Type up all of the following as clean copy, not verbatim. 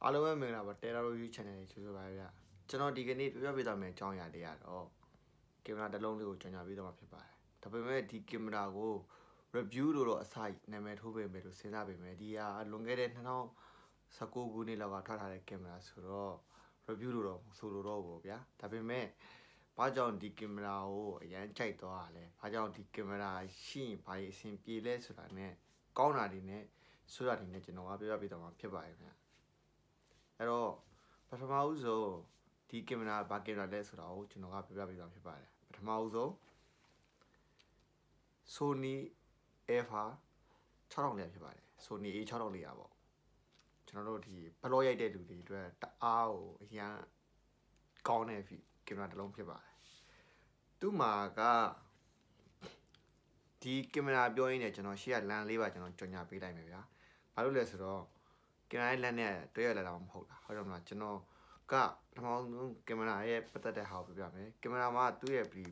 အားလုံးပဲမင်္ဂလာပါတဲလာလို့ YouTube channel ကြီးဆိုပါဗျာကျွန်တော်ဒီကနေ့ပြပြပေးသွားမယ့်အကြောင်းအရာတွေကတော့ကင်မရာတစ်လုံးလေးကိုကြော်ညာပေးသွားမှာဖြစ်ပါတယ်ဒါပေမဲ့ဒီကင်မရာကို review လို့တော့အစနာမည်ထိုးပေးမယ်လို့စဉ်းစားပေးမယ်ဒီဟာလွန်ခဲ့တဲ့2019ခုနှစ်လောက်ကထွက်ထားတဲ့ကင်မရာဆိုတော့ review လို့တော့ဆိုလိုတော့ဘူးဗျာဒါပေမဲ့ဘာကြောင့်ဒီကင်မရာကိုအရန်ကြိုက်သွားတာလဲဘာကြောင့်ဒီကင်မရာရှိရင်ဘာအဆင်ပြေလဲဆိုတာနဲ့ကောင်းတာတွေနဲ့ဆိုးတာတွေနဲ့ကျွန်တော်ကပြပြပေးသွားမှာဖြစ်ပါတယ်ဗျာအဲ့တော့ပထမဦးဆုံးဒီကင်မရာဘာကင်မရာလဲဆိုတာကိုကျွန်တော်ကပြပြပေးသွားဖြစ်ပါတယ်ပထမဦးဆုံး Sony Alpha 6000လေးဖြစ်ပါတယ် Sony A6400ပေါ့ကျွန်တော်တို့ဒီဘလော့ရိုက်တဲ့လူတွေအတွက်တအားကိုအရန်ကောင်းတဲ့ကင်မရာတစ်လုံးဖြစ်ပါတယ်သူ့မှာကဒီကင်မရာပြောရင်းနဲ့ကျွန်တော်ရှေ့ကလမ်းလေးပါကျွန်တော်ကြော်ညာပေးလိုက်မယ်ဗျာဘာလို့လဲဆိုတော့ကင်မရာရဲ့လမ်းနဲ့တွေ့ရလာတာမဟုတ်တာဟုတ်တယ်မလားကျွန်တော်ကပထမဆုံးကင်မရာရဲ့ပတ်သက်တဲ့ဟာကိုပြပြမယ်ကင်မရာမှာသူ့ရဲ့ဒီ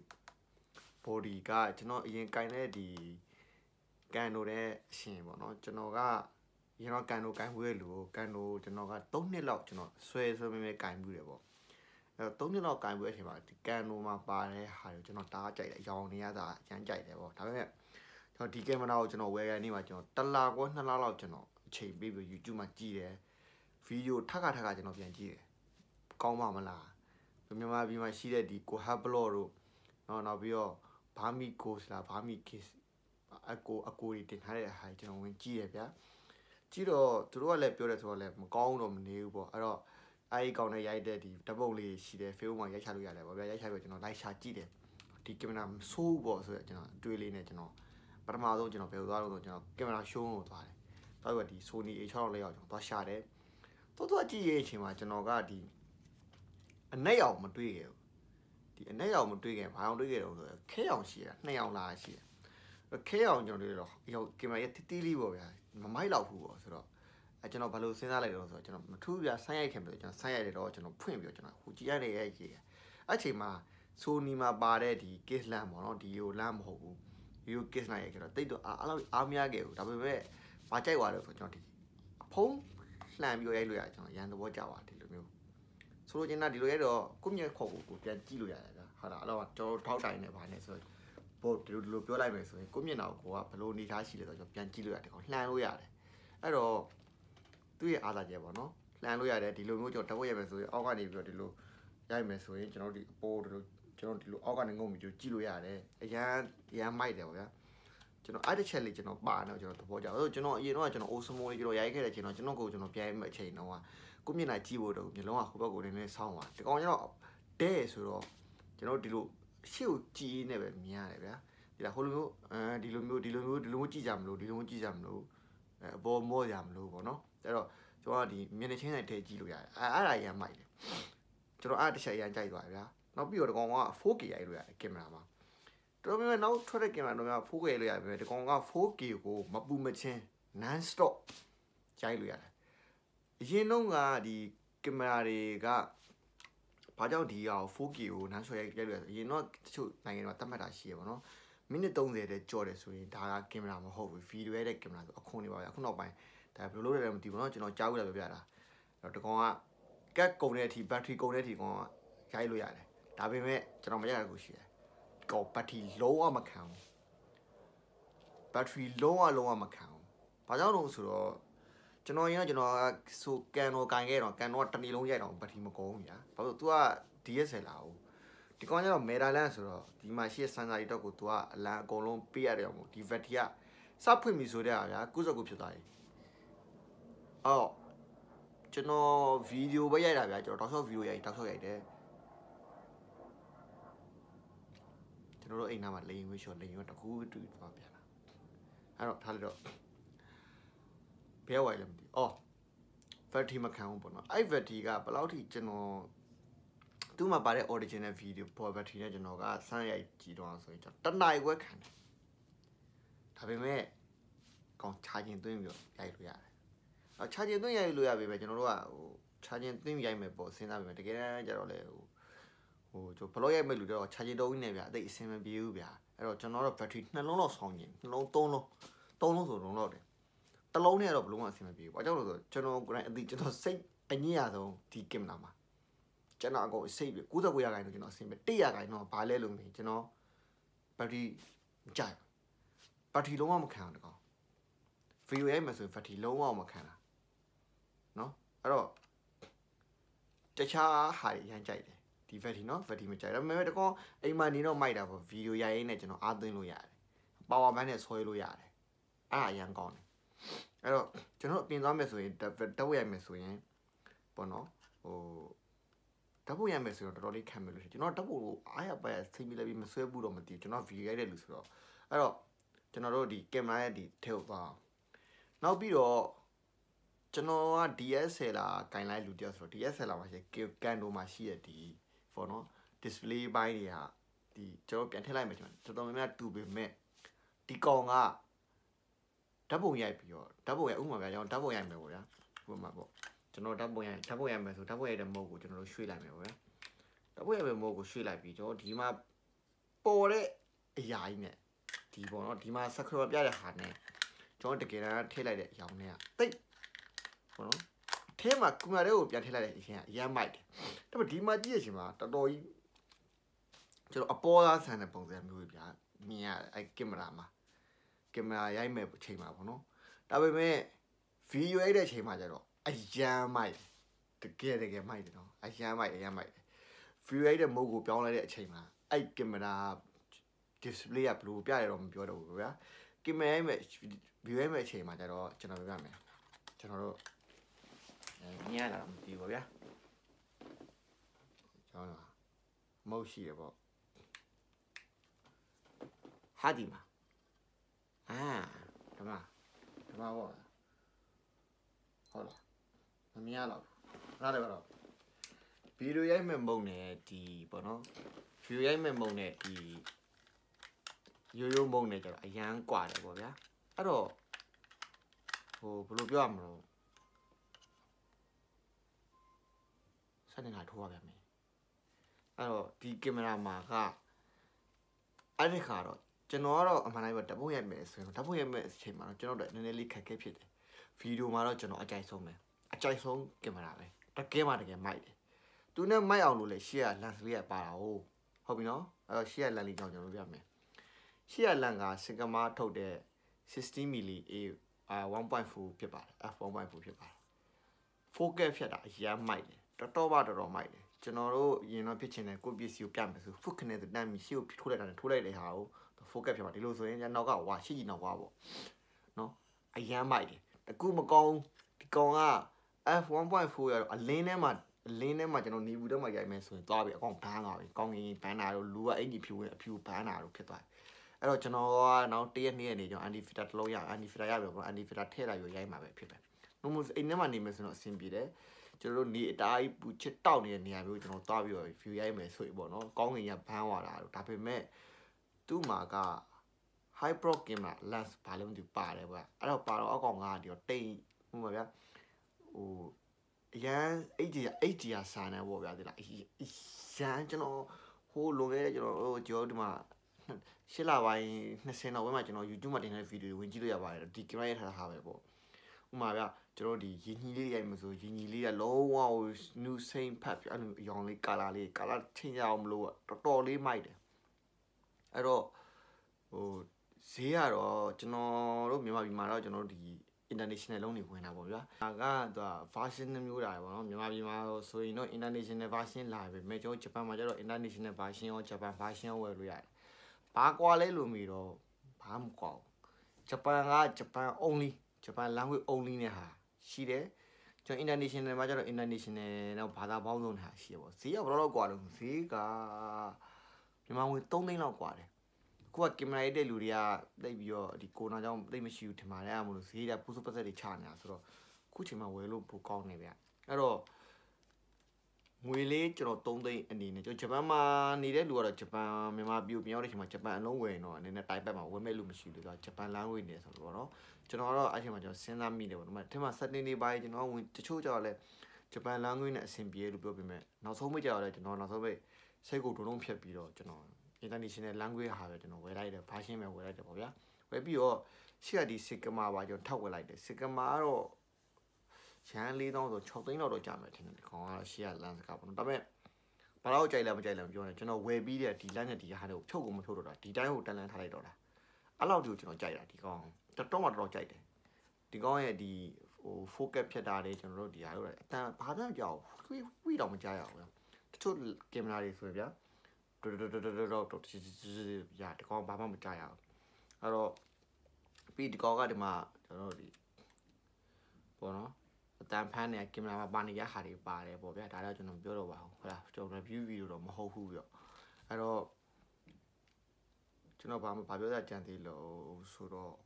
body ကကျွန်တော်အရင်ကင်တဲ့ဒီကန်နိုတဲ့အရှင်ပေါ့နော်ကျွန်တော်ကရင်တော့ကန်နိုကင်မှုရဲ့လူကိုကန်နိုကျွန်တော်က3နှစ်လောက်ကျွန်တော်ဆွဲမဲကင်မှုတယ်ပေါ့အဲ3နှစ်လောက်ကင်မှုတဲ့အချိန်မှာဒီကန်နိုမှာပါတဲ့ဟာကိုကျွန်တော်တားကြိုက်တယ်ရောင်နေရတာအကျန်းကြိုက်တယ်ပေါ့ဒါပေမဲ့ကျွန်တော်ဒီကင်မရာကိုကျွန်တော်ဝယ်ရနေမှာကျွန်တော်1လခွဲ2လလောက်ကျွန်တော်အချိန်ပေးပြီး YouTube မှာကြည့်တယ်ဗီဒီယိုထပ်ခါကျွန်တော်ပြန်ကြည့်တယ်ကောင်းပါမလားမြန်မာပြည်မှာရှိတဲ့ဒီကိုဟပ်ဘလော့တို့နောက်ပြီးတော့ဘာမီကိုစလားဘာမီကစ်အကိုတွေတင်ထားတဲ့ဟာကျွန်တော်ဝင်ကြည့်ရဗျာကြည့်တော့သူတို့ကလည်းပြောတယ်ဆိုတော့လည်းမကောင်းတော့မနေဘူးပေါ့အဲ့တော့အဲဒီကောင်နဲ့ရိုက်တဲ့ဒီဓာတ်ပုံလေးရှိတယ် Facebook မှာရိုက်ချလို့ရတယ်ပေါ့ဗျာရိုက်ချပြီးကျွန်တော်လိုက်ရှာကြည့်တယ်ဒီကင်မရာမဆိုးပေါ့ဆိုတော့ကျွန်တော်အတွေ့လေးနဲ့ကျွန်တော်ပထမဆုံးကျွန်တော်ဘယ်လိုသွားလို့ဆိုကျွန်တော်ကင်မရာရှိုးလို့သွားတယ်တော့ဒီ Sony A6400 လေးရောက်ကျွန်တော်သွားရှာတယ်တော့ကြည့်ရဲ့အချိန်မှာကျွန်တော်ကဒီအနက်ရောင်မတွေ့ခဲ့ဘူးဒီအနက်ရောင်မတွေ့ခင်ဘာအောင်တွေ့ခဲ့တော့ဆိုခဲရောင်ရှိတာ2ရောင်လာရှိတယ်ခဲရောင်ကျွန်တော်တွေ့တော့ကင်မရာရဲ့တီးလေးပေါ့ဗျာမမိုက်တော့ဘူးပေါ့ဆိုတော့ကျွန်တော်ဘာလို့စဉ်းစားလိုက်တော့ဆိုတော့ကျွန်တော်မထူးပြဆိုင်းရိုက်ခင်ပြီးကျွန်တော်ဆိုင်းရိုက်တယ်တော့ကျွန်တော်ဖွင့်ပြီးကျွန်တော်ဟိုကြည့်ရတဲ့ရဲ့ကြီးအဲ့ချိန်မှာ Sony မှာပါတဲ့ဒီ case lamp ပေါ့နော်ဒီဟို lamp မဟုတ်ဘူးဒီ case lamp ရဲ့ကျတော့တိတ်တော့အဲ့လိုအားမရခဲ့ဘူးဒါပေမဲ့ဘာကြိုက်သွားလဲဆိုတော့ကျွန်တော်ဒီဖုံးလှန်ပြီးရိုက်လို့ရကျွန်တော်ရန်သဘောကျပါတယ်ဒီလိုမျိုးဆိုလိုချင်တာဒီလိုရတော့ကိုမြက်ခေါ်ကိုပြန်ကြည့်လို့ရတယ်ဗျာဟုတ်လားအဲ့တော့ကျွန်တော်ထောက်တိုင်နေပါနဲ့ဆိုတော့ဘောဒီလိုပြောလိုက်မယ်ဆိုရင်ကိုမြက်နာကိုကဘယ်လိုနေထားရှိလဲဆိုတော့ကျွန်တော်ပြန်ကြည့်လို့ရတယ်ခေါလှန်လို့ရတယ်အဲ့တော့သူ့ရဲ့အားသာချက်ပေါ့နော်လှန်လို့ရတယ်ဒီလိုမျိုးကျွန်တော်တက်ဝက်ရမယ်ဆိုရင်အောက်ကနေပြီးတော့ဒီလိုရိုက်မယ်ဆိုရင်ကျွန်တော်ဒီအပေါ်ဒီလိုကျွန်တော်ဒီလိုအောက်ကနေငုံပြီးကြည့်လို့ရတယ်အရန်မိုက်တယ်ပေါ့ဗျာကျွန်တော်အဲ့တစ်ချက်လေးကျွန်တော်ပါတော့ကျွန်တော်သဘောကျတယ်ကျွန်တော်အရင်တော့ကျွန်တော်အိုးစမိုးလေးကျွန်တော်ရိုက်ခဲ့တဲ့အချိန်တော့ကျွန်တော်ကိုကျွန်တော်ပြန်မဲ့အချိန်တော့ကိုမျက်နှာကြည့်ဖို့တော့မျိုးလုံးကဟိုဘက်ကိုနည်းနည်းဆောင်းသွားဒီကောင်ကျတော့တဲ့ဆိုတော့ကျွန်တော်ဒီလိုရှေ့ကိုကြည့်နေပဲမြင်ရတယ်ဗျာဒီလားဟိုလိုမျိုးဒီလိုမျိုးကြည့်ကြမလို့ဒီလိုမျိုးကြည့်ကြမလို့အပေါ်မော့ကြမလို့ပေါ့နော်အဲ့တော့ကျွန်တော်ကဒီမျက်နှာချင်းဆိုင်ထဲကြည့်လို့ရတယ်အဲ့ဒါရမ်းမိုက်တယ်ကျွန်တော်အဲ့တစ်ချက်ရမ်းကြိုက်သွားဗျာနောက်ပြီးတော့ဒီကောင်က 4K ရိုက်လို့ရတယ်ကင်မရာမှာတော်တော်များများနောက်ထွက်တဲ့ကင်မရာတော့ 4K ရိုက်လို့ရတယ်ဒီကောင်က 4K ကိုမပူမချင်း non stop ရိုက်လို့ရတယ်အရင်တော့ကဒီကင်မရာတွေကဘာကြောင့်ဒီဟာ 4K ကိုနန်းဆွဲရိုက်လို့ရတယ်အရင်တော့တချို့နိုင်ငံတွေမှာတတ်မှတ်တာရှိရပါတော့မိနစ်30တဲ့ကြော်တယ်ဆိုရင်ဒါကကင်မရာမဟုတ်ဘူးဗီဒီယိုရိုက်တဲ့ကင်မရာဆိုအခွန်နေပါဗျအခုနောက်ပိုင်းဒါဘယ်လိုလုပ်ရလဲမသိဘူးเนาะကျွန်တော်ကြားဘူးလည်းပြပြတာအဲ့တော့ဒီကောင်ကကက်ကုန်တဲ့အထိဘက်ထရီကုန်တဲ့အထိကောင်ကရိုက်လို့ရတယ်ဒါပေမဲ့ကျွန်တော်မရတာကိုရှိတယ်ကောင်ဘက်ထရီလုံးဝမခံဘူးဘက်ထရီလုံးဝမခံဘူးဘာကြောင့်လို့ဆိုတော့ကျွန်တော်ဆိုကန်တော်ကင်ခဲ့တော့ကန်တော်ကတနေ့လုံးရိုက်တော့ဘက်ထရီမကုန်ဘူးညာဘာလို့ तू က DSLR လာဘူးဒီကောင်ကျတော့ Metaland ဆိုတော့ဒီမှာရှိတဲ့စမ်းစာတွေတော့ကို तू ကအလံအကုန်လုံးပေးရတယ်အောင်ဒီဘက်ထရီကစဖွင့်ပြီဆိုတဲ့ဟာဗျာ99ဖြစ်သွားပြီအော်ကျွန်တော်ဗီဒီယိုပဲရိုက်တာဗျာကျွန်တော်တောက်လျှောက်ဗီဒီယိုရိုက်တယ်ကျွန်တော်တို့အိမ်နာမှာလိန်ဝေးရှော့လိန်ရောတကူတူသွားပြန်လာအဲ့တော့ထားလိုက်တော့ဘယ်ဝိုင်လဲမသိအော်ဗက်ထရီမခံဘူးပေါ့နော်အဲ့ဗက်ထရီကဘယ်လောက်ထိကျွန်တော်သူ့မှာပါတဲ့ original video ပေါ်ဗက်ထရီနဲ့ကျွန်တော်ကစမ်းရိုက်ကြည့်တော့ဆိုရင်ကျွန်တော်တနားခွဲခံတယ်ဒါပေမဲ့ကောင်ချာဂျင်သွင်းပြီးရိုက်လို့ရတယ်အော်ချာဂျင်သွင်းရိုက်လို့ရပြီပဲကျွန်တော်တို့ကဟိုချာဂျင်သွင်းရိုက်မယ်ပေါ့စဉ်းစားပြီတကယ်တမ်းကျတော့လေကျွန်တော်ဘလော့ရိုက်မဲ့လူတော့ချာဂျင်တုံးကြီးနဲ့ဗျာအသိအဆင်မပြေဘူးဗျာအဲ့တော့ကျွန်တော်တို့ဘက်ထရီ2လုံးလောက်ဆောင်းခြင်း2လုံး3လုံးဆိုလုံးလောက်တယ်တလုံးနဲ့တော့ဘလုံးဝအဆင်မပြေဘူး။ဘာကြောင့်လဲဆိုတော့ကျွန်တော်ကိုယ်တိုင်အသိကျွန်တော်စိတ်အညစ်ရဆုံးဒီကင်မရာမှာကျွန်တော်အကုန်စိတ်ပဲ99%ကျွန်တော်အဆင်ပဲ100%တော့ဘာလဲလို့မင်းကျွန်တော်ဘက်ထရီကြိုက်ဘက်ထရီလုံးဝမခံအောင်တကောင်ဗီဒီယိုရိုက်မယ်ဆိုရင်ဘက်ထရီလုံးဝမခံတာနော်အဲ့တော့တခြားဟာတွေရမ်းကြိုက်တယ်ဒီဘက်ထရီနော်ဘက်ထရီမကြိုက်ဒါပေမဲ့တကောင်အိမ်မှာနေတော့မိုက်တာပေါ့ဗီဒီယိုရိုက်ရင်းနဲ့ကျွန်တော်အားသွင်းလို့ရတယ်ပါဝါဘန်းနဲ့ဆွဲလို့ရတယ်အဲ့ဒါအရန်ကောင်းတယ်အဲ့တော့ကျွန်တော်အပြင်သွားမယ်ဆိုရင်တက်ဝက်ရိုက်မယ်ဆိုရင်ပေါ့နော်ဟိုဓာတ်ပုံရမယ်ဆိုတော့တော်တော်လေးခံမယ်လို့ကျွန်တော်ဓာတ်ပုံကိုအားရပါရစိတ်မိလိုက်ပြီးမဆွဲဘူးတော့မသိကျွန်တော်ဗီဒီယိုရိုက်တဲ့လူဆိုတော့အဲ့တော့ကျွန်တော်တို့ဒီကင်မရာရဲ့ဒီထဲကိုသွားနောက်ပြီးတော့ကျွန်တော်က DSLR ကင်လိုက်လူတယောက်ဆိုတော့ DSLR မှာရှိကန်တိုမှာရှိရဒီပေါ့နော် display ဘိုင်းတွေကဒီကျွန်တော်ပြန်ထည့်လိုက်မယ်ကျွန်တော်တော်တော်များများတူပေမဲ့ဒီကောင်ကဓာတ်ပုံရိုက်ပြီးတော့ဓာတ်ပုံရိုက်ဥပမာပြကျွန်တော်ဓာတ်ပုံရိုက်မယ်ပေါ့ဗျာဥပမာပေါ့ကျွန်တော်ဓာတ်ပုံရိုက်မယ်ဆိုဓာတ်ပုံရိုက်တဲ့မုတ်ကိုကျွန်တော်တို့ရွှေ့လိုက်မယ်ပေါ့ဗျာဓာတ်ပုံရိုက်တဲ့မုတ်ကိုရွှေ့လိုက်ပြီးကျွန်တော်ဒီမှာပေါ်တဲ့အရာကြီးနဲ့ဒီပေါ့နော်ဒီမှာ subscriber ပြတဲ့ဟာနဲ့ကျွန်တော်တကယ်တမ်းထည့်လိုက်တဲ့အရာနဲ့ကတိတ်ပေါ့နော်အထဲမှာကွန်ပျူတာတွေကိုပြန်ထည့်လိုက်တဲ့အရင်ကအရမ်းမိုက်တယ်ဒါပေမဲ့ဒီမှာကြည့်ရချင်းမှာတော်တော်ကြီးကျွန်တော်အပေါ်သားဆန်တဲ့ပုံစံမျိုးပဲဗျာမြင်ရတယ်အဲကင်မရာမှာကင်မရာရိုက်မဲ့အချိန်မှာပေါ့နော်ဒါပေမဲ့ဗီဒီယိုရိုက်တဲ့အချိန်မှာကျတော့အရန်မိုက်တကယ်မိုက်တယ်နော်အရန်မိုက်ဗီဒီယိုရိုက်တဲ့မုတ်ကိုပြောင်းလိုက်တဲ့အချိန်မှာအဲ့ကင်မရာ display ကဘယ်လိုပြရတော့မပြောတော့ဘူးဗျာကင်မရာရိုက်မဲ့ဗီဒီယိုရိုက်မဲ့အချိန်မှာကျတော့ကျွန်တော်ပြောပြမယ်ကျွန်တော်တို့ညံ့လာတော့မသိဘူးဗျာကျွန်တော်မုတ်ရှိရပေါ့ဟာဒီမှာဓမ္မပေါ့ဟုတ်လားမမြင်ရတော့အဲ့ဒါကတော့ဗီဒီယိုရိုက်မဲ့မုံနဲ့ဒီပေါ့နော်ဗီဒီယိုရိုက်မဲ့မုံနဲ့ဒီရိုးမုံနဲ့ကျတော့အရန်กว่าတယ်ပေါ့ဗျာအဲ့တော့ဟိုဘယ်လိုပြောရမလဲစနေထိုးရပြန်မယ်အဲ့တော့ဒီကင်မရာမှာကအဲ့ဒီခါတော့ကျွန်တော်ကတော့အမှန်တိုင်းပဲဓာတ်ပုံရိုက်မယ်ဆိုရင်ဓာတ်ပုံရိုက်မယ်အချိန်မှာတော့ကျွန်တော်တို့နည်းနည်းလေးခက်ခဲဖြစ်တယ်ဗီဒီယိုမှာတော့ကျွန်တော်အကြိုက်ဆုံးပဲအကြိုက်ဆုံးကင်မရာပဲတကယ်မိုက်တယ်သူနဲ့မိုက်အောင်လို့လေရှေ့က lens လေးကပါတာဟုတ်ပြီနော်အဲ့တော့ရှေ့က lens လေးကြောင့်ကျွန်တော်ပြမယ်ရှေ့က lens က Sigma ထုတ်တဲ့ 60mm A 1.4 ဖြစ်ပါတယ် f1.4 ဖြစ်ပါတယ် focus ဖြတ်တာအရမ်းမိုက်တယ်တော်တော်မိုက်တယ်ကျွန်တော်တို့ရင်တော့ဖြစ်ချင်တယ်ကိုယ့်ပစ္စည်းကိုပြမယ်ဆို focus နဲ့တန်းပြီးရှေ့ကိုထိုးလိုက်တာနဲ့ထိုးလိုက်တဲ့ဟာကို focus ဖြစ်ပါဒီလိုဆိုရင်နောက်ကဝါရှေ့ကြီးနောက်ဝါပေါ့နော်အရမ်းမိုက်တယ်တကူမကောင်းဒီကောင်က f1.4 ရတော့အလင်းထဲမှာကျွန်တော်နေဘူးတော့မှရိုက်မယ်ဆိုရင်သွားပြီအကောင်ဘန်းသွားပြီကောင်းရင်ဘန်းတာတို့လူကအင်ကြီးဖြူဝင်အဖြူဘန်းတာတို့ဖြစ်သွားတယ်အဲ့တော့ကျွန်တော်ကနောက်1ရက်2ရက်နေကျွန်တော် anti filter တစ်လုံးရ anti filter ရပြီပေါ့ anti filter ထည့်လိုက်ပြီးရိုက်မှာပဲဖြစ်တယ်နှုတ်မအိမ်ထဲမှာနေမယ်ဆိုတော့အဆင်ပြေတယ်ကျွန်တော်တို့နေအတားကြီးပူချစ်တောက်နေတဲ့နေရာမျိုးကျွန်တော်သွားပြီးတော့ view ရိုက်မယ်ဆိုရင်ပေါ့နော်ကောင်းကင်ကဘန်းသွားတာတို့ဒါပေမဲ့သူ့မှာက high pro camera lens ဘာလို့မသိပါတယ်ဗျအဲ့တော့ပါတော့အကောင်ကဒီတော့တိတ်ဟိုမှာဗျဟိုအရန် HDR ဆန်နေပေါ့ဗျာဒီလားရန်ကျွန်တော်ဟိုလွန်ခဲ့တဲ့ကျွန်တော်ဒီမှာ8လပိုင်း20နောက်ပိုင်းမှာကျွန်တော် YouTube မှာတင်တဲ့ဗီဒီယိုဝင်ကြည့်လို့ရပါတယ်ဒီကင်မရာရထားတာပဲပေါ့ဥမာဗျာကျွန်တော်ဒီရင်းကြီးလေးရိုက်မှဆိုရင်းကြီးလေးကလုံးဝ new same ဖတ်ပြအဲ့လိုအရောင်လေး color ချင်းရအောင်မလို့တော်တော်လေးမိုက်တယ်အဲ့တော့ဟိုဈေးကတော့ကျွန်တော်တို့မြန်မာပြည်မှာတော့ကျွန်တော်တို့ဒီ international လုံးတွေဝင်တာပေါ့ဗျာဒါကသူက version မျိုးတာပေါ့နော်မြန်မာပြည်မှာဆိုရင်တော့ international version လာပြီမဲ့ကျွန်တော်ဂျပန်မှာကျတော့ international version ရောဂျပန် version ရောဝယ်လို့ရတယ်ဘာကွာလဲလို့မီတော့ဘာမကွာဘူးဂျပန်ကဂျပန် only ဂျပန် language only နဲ့ဟာရှိတယ်ကျွန်တော် international မှာကျတော့ international တော့ဘာသာပေါင်းစုံနဲ့ဟာရှိရပေါ့ဈေးကဘယ်လောက်ကွာလဲဈေးကမြန်မာငွေ3သိန်းလောက်ကွာတယ်ခုကကင်မရာရိုက်တဲ့လူတွေကတိတ်ပြီးတော့ဒီကိုနာကြောင့်တိတ်မရှိဘူးထင်ပါတယ်အဲ့မလို့ဈေးကပူစပတ်ဆက်တွေချနေတာဆိုတော့ခုချိန်မှာဝယ်လို့ပိုကောင်းနေဗျအဲ့တော့ငွေလေးကျွန်တော်3သိန်းအနေနဲ့ကျွန်တော်ဂျပန်မှာနေတဲ့လူကတော့ဂျပန်မြန်မာပြည်ပြန်ရောက်တဲ့ချိန်မှာဂျပန်အလုံးဝယ်တော့အနေနဲ့တိုင်ပတ်မှာဝယ်မဲ့လို့မရှိဘူးဆိုတော့ဂျပန် language နေဆိုတော့เนาะကျွန်တော်ကတော့အဲ့ချိန်မှာကျွန်တော်စဉ်းစားမိတယ်ပေါ့ဒီမှာထင်မှာ setting တွေပိုင်းကျွန်တော်ဝင်တချို့ကြောက်လဲဂျပန် language နဲ့အဆင်ပြေလို့ပြောပြမယ်နောက်ဆုံးမိကြောက်လဲကျွန်တော်နောက်ဆုံးမိစိတ်ကိုဒုံလုံးဖြတ်ပြီးတော့ကျွန်တော် international language ဟာပဲကျွန်တော်ဝယ်လိုက်တယ် version ပဲဝယ်လိုက်တယ်ပေါ့ဗျာဝယ်ပြီးတော့ရှေ့ကဒီစစ်ကမာပါကျွန်တော်ထောက်ဝယ်လိုက်တယ်စစ်ကမာကတော့ရန်4000ဆို6သိန်းလောက်တော့ကြာမယ်ထင်တယ်ဒီကောင်ကတော့ရှေ့ကလမ်းစကားပေါ့နော်ဒါပေမဲ့ဘာလို့ကြိုက်လဲမကြိုက်လဲမပြောနဲ့ကျွန်တော်ဝယ်ပြီးတဲ့ဒီလမ်းနဲ့ဒီဟာတွေကိုဖြုတ်ကိုမဖြုတ်တော့တာဒီတိုင်းကိုတန်လန်းထားလိုက်တော့တာအဲ့လောက်ဒီကိုကျွန်တော်ကြိုက်တာဒီကောင်တော်မှတော်ကြိုက်တယ်ဒီကောင်ရဲ့ဒီဟို focus ဖြတ်တာတွေကျွန်တော်တို့ဒီဟာတို့အတန်ဘာမှမကြောက်ဝီတော့မကြားရဘူးတချို့ကင်မရာတွေဆိုရင်ဗျာရာဒီကောင်ဘာမှမကြားရဘူးအဲ့တော့ပြီးဒီကောင်ကဒီမှာကျွန်တော်တို့ဒီပေါ့နော်အတန်ဖန်းနေကင်မရာမှာပါနေရဟာတွေပါတယ်ပေါ့ဗျာဒါတော့ကျွန်တော်ပြောတော့ပါဘူးဟုတ်လားကျွန်တော် review video တော့မဟုတ်ဘူးပြအဲ့တော့ကျွန်တော်ဘာပြောရကြံသေးလို့ဆိုတော့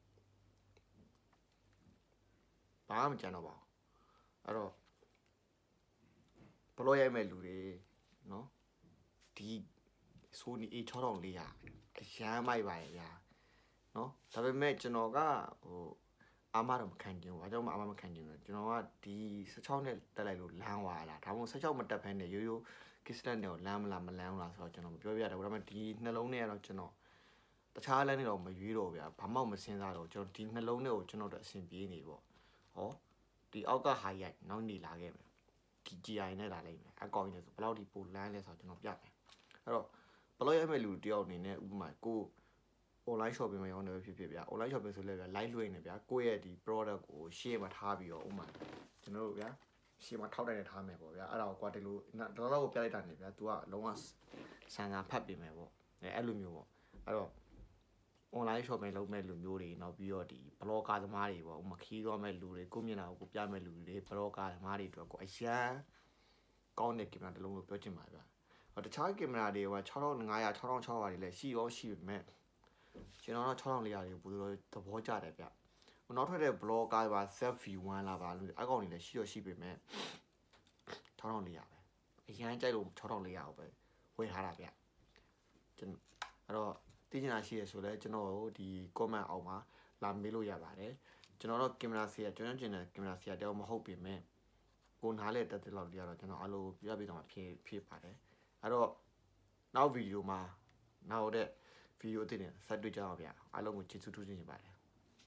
ဘာမှမကြံတော့ပါဘူးအဲ့တော့ဘလို့ရိုက်မဲ့လူတွေနော်ဒီဆိုနီ A6400 အရမ်းမိုက်ပါရဲ့ဗျာနော်ဒါပေမဲ့ကျွန်တော်ကဟိုအာမတော့မခံကျင်ဘူးအကြောင်းအာမမခံကျင်ဘူးကျွန်တော်ကဒီ16နဲ့တက်လိုက်လို့လမ်းသွားလာဒါမှမဟုတ်16မတက်ဖဲနဲ့ရိုးရိုး kisslet နဲ့လမ်းမလားမလမ်းလားဆိုတော့ကျွန်တော်မပြောပြရဘူးဒါပေမဲ့ဒီနှလုံးနဲ့ကတော့ကျွန်တော်တခြားလမ်းတွေတော့မရွေးတော့ဗျာဘာမှမစင်စားတော့ကျွန်တော်ဒီနှလုံးနဲ့ကိုကျွန်တော်တို့အဆင်ပြေနေပေါ့ဟောဒီအောက်က high ရိုက်နောက်နေလာခဲ့မယ်ဒီ GI နဲ့လာလိုက်မယ်အကောင့်နဲ့ဆိုဘယ်လောက်ဒီပိုလမ်းလဲဆိုတော့ကျွန်တော်ပြမယ်အဲ့တော့ဘလို့ရိုက်မဲ့လူတယောက်အနေနဲ့ဥပမာကို online shopping မှာရောင်းနေဖြစ်ဖြစ်ဗျာ online shopping ဆိုလဲဗျာ live လွှင့်နေဗျာကိုယ့်ရဲ့ဒီ product ကို share မှာထားပြီးတော့ဥပမာကျွန်တော်တို့ဗျာ share မှာထောက်တိုင်နေထားမယ်ပေါ့ဗျာအဲ့ဒါကိုကွာဒီလိုတော့ကိုပြလိုက်တာနေဗျာ तू ကလုံးဝဆန်ဆန်ဖတ်ပြင်မယ်ပေါ့အဲ့လိုမျိုးပေါ့အဲ့တော့ online shopping လုပ်မဲ့လူမျိုးတွေနောက်ပြီးတော့ဒီ blogger သမားတွေပေါ့ဥပမာခီးသွားမဲ့လူတွေကိုမျက်နှာကိုပြမဲ့လူတွေ blogger သမားတွေအတွက်ကိုအရန်ကောင်းတဲ့ကင်မရာတစ်လုံးလို့ပြောချင်ပါဗျာတခြားကင်မရာတွေက6500 6600တွေလည်းရှိရောရှိပေမဲ့ကျွန်တော်တို့6400တွေပို့လို့သဘောကျတယ်ဗျနောက်ထပ်တဲ့ blogger ပါ ZV1 လာပါလို့အကောင့်တွေလည်းရှိရောရှိပေမဲ့6400ပဲအရန်ကြိုက်လို့6400ကိုပဲဝယ်ထားတာဗျကျွန်အဲ့တော့သိချင်တာရှိရဆိုလဲကျွန်တော်တို့ဒီ comment အောက်မှာလာမေးလို့ရပါတယ်ကျွန်တော်တို့ကင်မရာဆီကကျွန်တော်ကျင်တဲ့ကင်မရာဆီကတယောက်မဟုတ်ပေမဲ့ကိုနားလေတက်တဲ့လောက်လေးကတော့ကျွန်တော်အလိုပြပြတော့ဖြစ်ပါတယ်အဲ့တော့နောက်ဗီဒီယိုမှာနောက်တဲ့ဗီဒီယိုအသစ်နဲ့ဆက်တွေ့ကြအောင်ဗျာအားလုံးကိုကျေးဇူးထူးတင်ပါတယ်